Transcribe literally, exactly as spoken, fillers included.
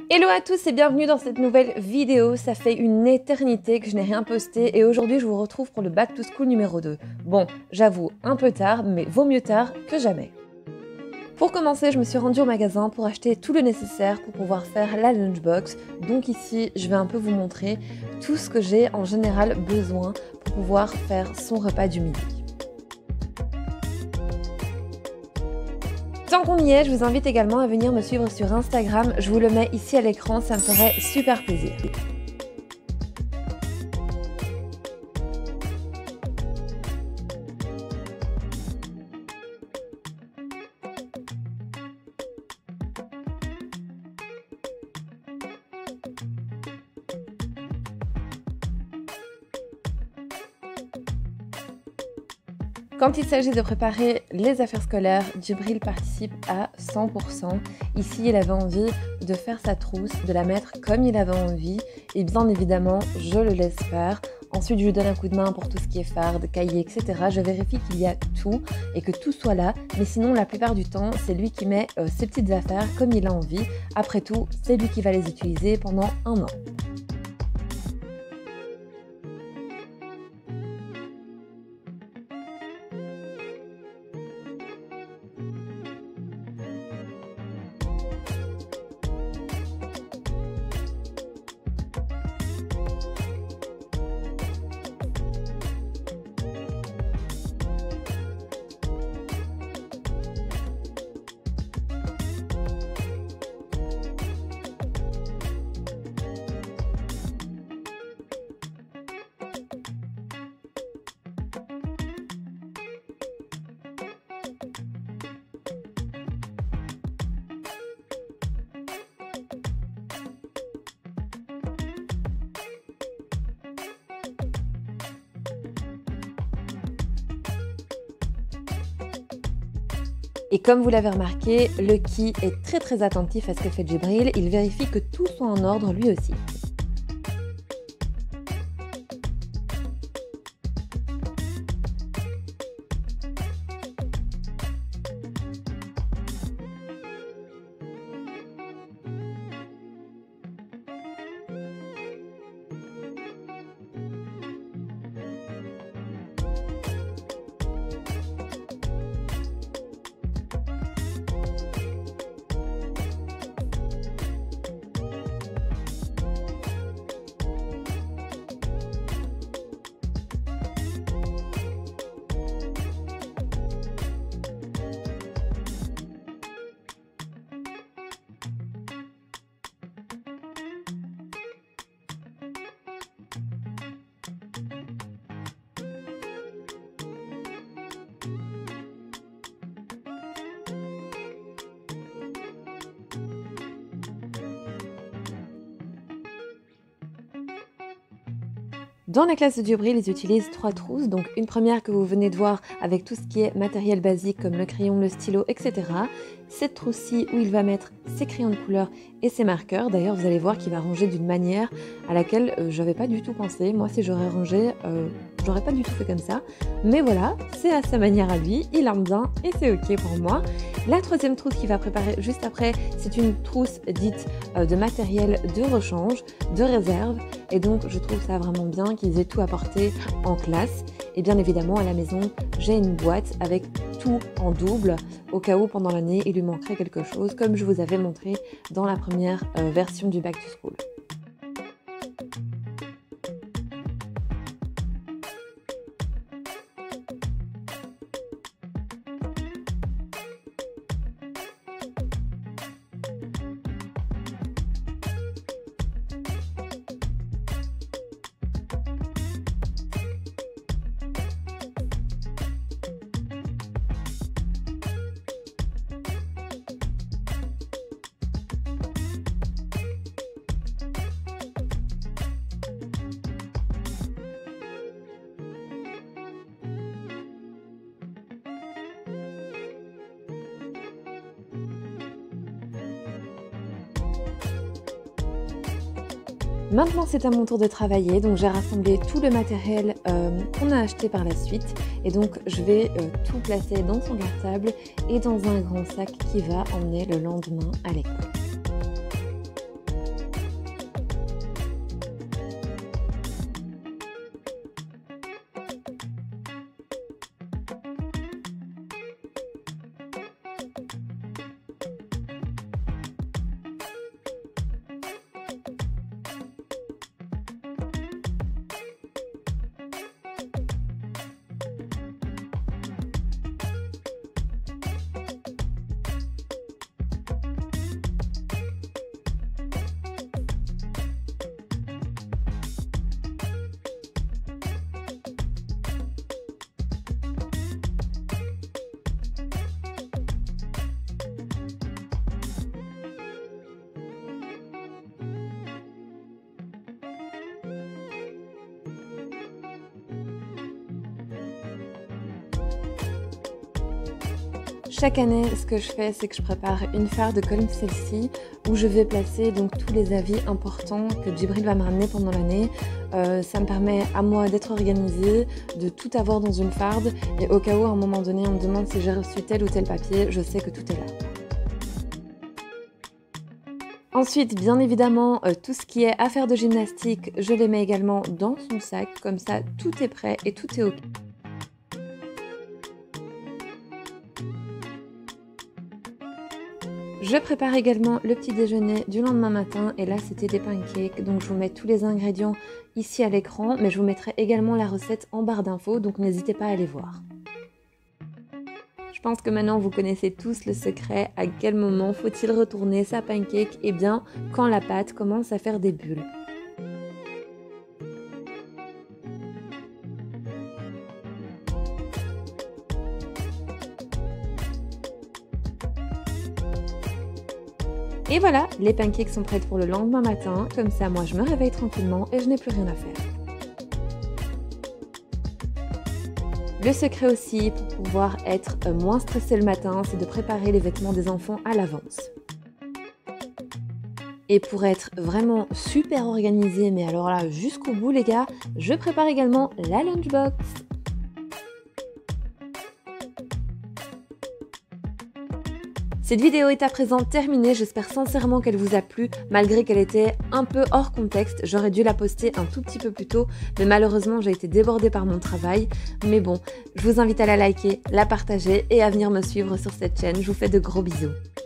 Hello à tous et bienvenue dans cette nouvelle vidéo. Ça fait une éternité que je n'ai rien posté et aujourd'hui je vous retrouve pour le Back to School numéro deux. Bon, j'avoue, un peu tard, mais vaut mieux tard que jamais. Pour commencer, je me suis rendue au magasin pour acheter tout le nécessaire pour pouvoir faire la lunchbox. Donc ici, je vais un peu vous montrer tout ce que j'ai en général besoin pour pouvoir faire son repas du midi. Tant qu'on y est, je vous invite également à venir me suivre sur Instagram. Je vous le mets ici à l'écran, ça me ferait super plaisir. Quand il s'agit de préparer les affaires scolaires, Djibril participe à cent pour cent. Ici, il avait envie de faire sa trousse, de la mettre comme il avait envie. Et bien évidemment, je le laisse faire. Ensuite, je lui donne un coup de main pour tout ce qui est farde, cahier, et cetera. Je vérifie qu'il y a tout et que tout soit là. Mais sinon, la plupart du temps, c'est lui qui met euh, ses petites affaires comme il a envie. Après tout, c'est lui qui va les utiliser pendant un an. Et comme vous l'avez remarqué, Lucky est très très attentif à ce que fait Djibril. Il vérifie que tout soit en ordre lui aussi. Dans la classe de Djibril, ils utilisent trois trousses, donc une première que vous venez de voir avec tout ce qui est matériel basique comme le crayon, le stylo, et cetera. Cette trousse-ci où il va mettre ses crayons de couleur et ses marqueurs. D'ailleurs, vous allez voir qu'il va ranger d'une manière à laquelle euh, je n'avais pas du tout pensé. Moi, si j'aurais rangé, euh, j'aurais pas du tout fait comme ça. Mais voilà, c'est à sa manière à lui, il aime bien et c'est ok pour moi. La troisième trousse qu'il va préparer juste après, c'est une trousse dite euh, de matériel de rechange, de réserve. Et donc, je trouve ça vraiment bien qu'ils aient tout apporté en classe. Et bien évidemment, à la maison, j'ai une boîte avec tout en double, au cas où pendant l'année, il lui manquerait quelque chose, comme je vous avais montré dans la première euh, version du Back to School. Maintenant c'est à mon tour de travailler, donc j'ai rassemblé tout le matériel euh, qu'on a acheté par la suite et donc je vais euh, tout placer dans son cartable et dans un grand sac qui va emmener le lendemain à l'école. Chaque année, ce que je fais, c'est que je prépare une farde comme celle-ci où je vais placer donc tous les avis importants que Djibril va me ramener pendant l'année. Euh, ça me permet à moi d'être organisée, de tout avoir dans une farde et au cas où à un moment donné on me demande si j'ai reçu tel ou tel papier, je sais que tout est là. Ensuite, bien évidemment, euh, tout ce qui est affaires de gymnastique, je les mets également dans son sac, comme ça tout est prêt et tout est ok. Je prépare également le petit déjeuner du lendemain matin et là c'était des pancakes, donc je vous mets tous les ingrédients ici à l'écran, mais je vous mettrai également la recette en barre d'infos, donc n'hésitez pas à aller voir. Je pense que maintenant vous connaissez tous le secret, à quel moment faut-il retourner sa pancake? Eh bien, quand la pâte commence à faire des bulles. Et voilà, les pancakes sont prêtes pour le lendemain matin, comme ça moi je me réveille tranquillement et je n'ai plus rien à faire. Le secret aussi pour pouvoir être moins stressé le matin, c'est de préparer les vêtements des enfants à l'avance. Et pour être vraiment super organisé, mais alors là jusqu'au bout les gars, je prépare également la lunchbox. Cette vidéo est à présent terminée, j'espère sincèrement qu'elle vous a plu, malgré qu'elle était un peu hors contexte. J'aurais dû la poster un tout petit peu plus tôt, mais malheureusement j'ai été débordée par mon travail. Mais bon, je vous invite à la liker, la partager et à venir me suivre sur cette chaîne. Je vous fais de gros bisous.